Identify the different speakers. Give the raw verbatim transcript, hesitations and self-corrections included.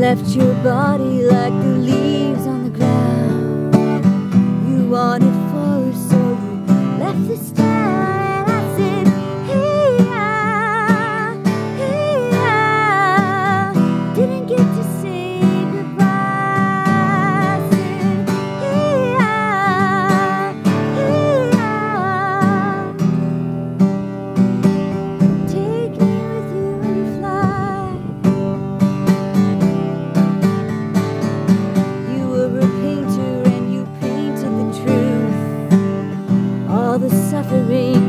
Speaker 1: left your body like the leaves on the ground. You wanted forward, so you left this town. And I said, hey, yeah, hey, yeah. Didn't get to say goodbye. I said, hey, yeah, hey, yeah. Take me with you when you fly. You were a painter and you painted the truth. All the suffering